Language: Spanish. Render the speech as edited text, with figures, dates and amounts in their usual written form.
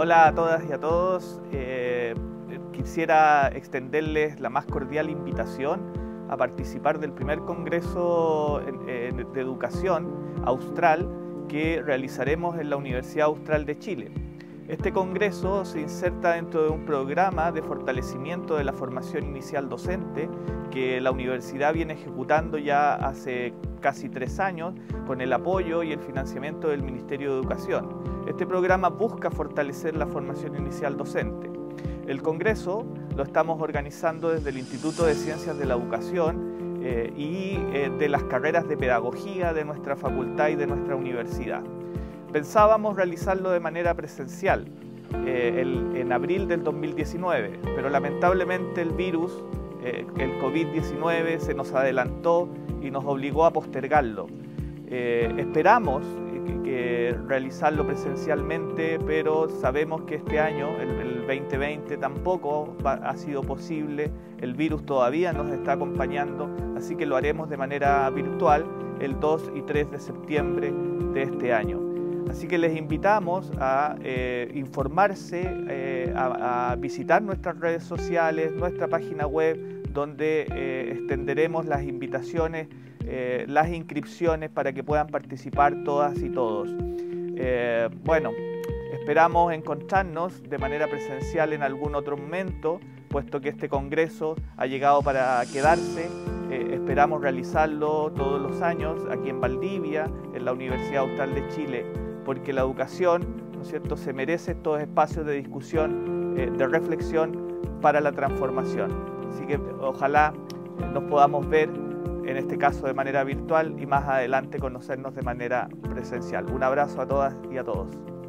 Hola a todas y a todos. Quisiera extenderles la más cordial invitación a participar del primer Congreso de Educación Austral que realizaremos en la Universidad Austral de Chile. Este congreso se inserta dentro de un programa de fortalecimiento de la formación inicial docente que la universidad viene ejecutando ya hace casi 3 años con el apoyo y el financiamiento del Ministerio de Educación. Este programa busca fortalecer la formación inicial docente. El congreso lo estamos organizando desde el Instituto de Ciencias de la Educación y de las carreras de pedagogía de nuestra facultad y de nuestra universidad. Pensábamos realizarlo de manera presencial en abril del 2019, pero lamentablemente el virus, el COVID-19, se nos adelantó y nos obligó a postergarlo. Esperamos que realizarlo presencialmente, pero sabemos que este año, el 2020, tampoco ha sido posible. El virus todavía nos está acompañando, así que lo haremos de manera virtual el 2 y 3 de septiembre de este año. Así que les invitamos a informarse, a visitar nuestras redes sociales, nuestra página web, donde extenderemos las invitaciones, las inscripciones para que puedan participar todas y todos. Bueno, esperamos encontrarnos de manera presencial en algún otro momento, puesto que este congreso ha llegado para quedarse. Esperamos realizarlo todos los años aquí en Valdivia, en la Universidad Austral de Chile, porque la educación, ¿no es cierto?, se merece estos espacios de discusión, de reflexión para la transformación. Así que ojalá nos podamos ver, en este caso de manera virtual, y más adelante conocernos de manera presencial. Un abrazo a todas y a todos.